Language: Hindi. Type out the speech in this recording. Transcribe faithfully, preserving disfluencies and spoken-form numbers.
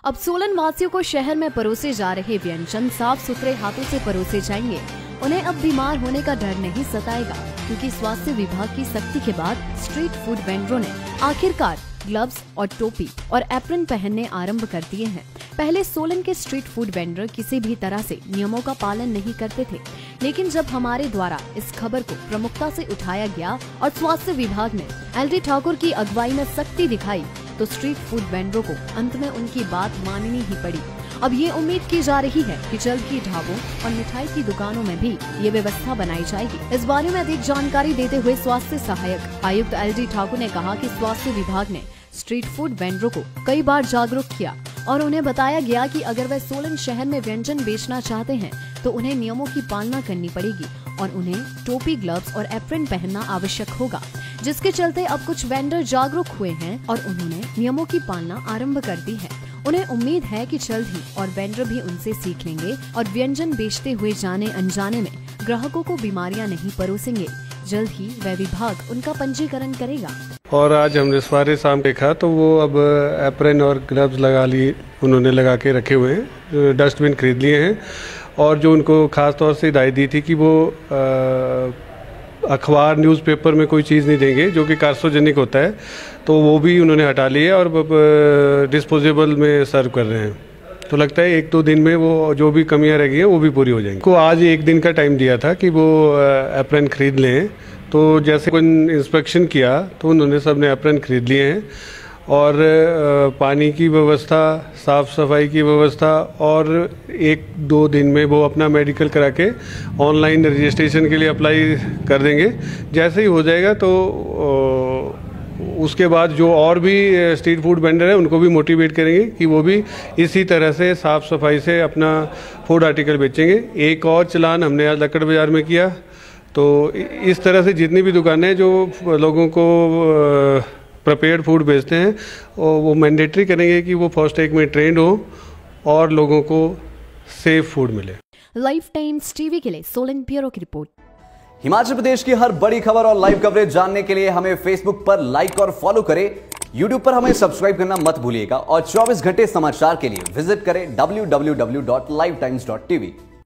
अब सोलन वासियों को शहर में परोसे जा रहे व्यंजन साफ सुथरे हाथों से परोसे जाएंगे। उन्हें अब बीमार होने का डर नहीं सताएगा, क्योंकि स्वास्थ्य विभाग की सख्ती के बाद स्ट्रीट फूड वेंडरों ने आखिरकार ग्लव्स और टोपी और एप्रन पहनने आरंभ कर दिए हैं। पहले सोलन के स्ट्रीट फूड वेंडर किसी भी तरह से नियमों का पालन नहीं करते थे, लेकिन जब हमारे द्वारा इस खबर को प्रमुखता से उठाया गया और स्वास्थ्य विभाग ने एलडी ठाकुर की अगुवाई में सख्ती दिखाई, तो स्ट्रीट फूड वेंडरों को अंत में उनकी बात माननी ही पड़ी। अब ये उम्मीद की जा रही है कि जल्द ही ढाबों और मिठाई की दुकानों में भी ये व्यवस्था बनाई जाएगी। इस बारे में अधिक जानकारी देते हुए स्वास्थ्य सहायक आयुक्त एलडी ठाकुर ने कहा कि स्वास्थ्य विभाग ने स्ट्रीट फूड वेंडरों को कई बार जागरूक किया और उन्हें बताया गया कि अगर वे सोलन शहर में व्यंजन बेचना चाहते हैं तो उन्हें नियमों की पालना करनी पड़ेगी और उन्हें टोपी, ग्लव्स और एप्रन पहनना आवश्यक होगा, जिसके चलते अब कुछ वेंडर जागरूक हुए हैं और उन्होंने नियमों की पालना आरंभ कर दी है। उन्हें उम्मीद है कि जल्द ही और वेंडर भी उनसे सीख लेंगे और व्यंजन बेचते हुए जाने अनजाने में ग्राहकों को बीमारियां नहीं परोसेंगे। जल्द ही वह विभाग उनका पंजीकरण करेगा। और आज हमने सवारे शाम देखा तो वो अब एप्रन और ग्लव्स लगा लिए, उन्होंने लगा के रखे हुए हैं, डस्टबिन खरीद लिए हैं। और जो उनको खास तौर से हिदायत दी थी कि वो अखबार न्यूज़पेपर में कोई चीज़ नहीं देंगे जो कि कार्सिनोजेनिक होता है, तो वो भी उन्होंने हटा लिए और डिस्पोजेबल में सर्व कर रहे हैं। तो लगता है एक दो दिन में वो जो भी कमियां रह गई हैं वो भी पूरी हो जाएंगी। को आज एक दिन का टाइम दिया था कि वो एप्रन खरीद लें, तो जैसे कोई इंस्पेक्शन किया तो उन्होंने सब ने एप्रन खरीद लिए हैं और पानी की व्यवस्था, साफ़ सफाई की व्यवस्था, और एक दो दिन में वो अपना मेडिकल करा के ऑनलाइन रजिस्ट्रेशन के लिए अप्लाई कर देंगे। जैसे ही हो जाएगा तो उसके बाद जो और भी स्ट्रीट फूड वेंडर है उनको भी मोटिवेट करेंगे कि वो भी इसी तरह से साफ़ सफाई से अपना फूड आर्टिकल बेचेंगे। एक और चलान हमने आज लक्कड़ बाज़ार में किया, तो इस तरह से जितनी भी दुकानें जो लोगों को प्रिपेयर्ड फूड बेचते हैं वो मैंडेटरी करेंगे कि वो फर्स्ट एड में ट्रेंड हो और लोगों को सेफ फूड मिले। लाइफ टाइम्स टीवी के लिए सोलन ब्यूरो की रिपोर्ट। हिमाचल प्रदेश की हर बड़ी खबर और लाइव कवरेज जानने के लिए हमें फेसबुक पर लाइक और फॉलो करें। यूट्यूब पर हमें सब्सक्राइब करना मत भूलिएगा और चौबीस घंटे समाचार के लिए विजिट करें W W W dot live times dot T we.